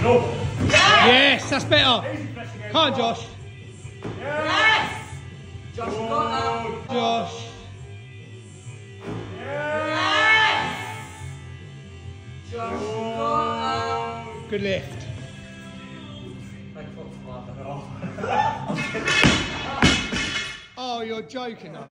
Yes, that's better. Come on, Josh. Yes! Josh, you got that. Josh. Yes! Josh, you got that. Good lift. Oh, you're joking.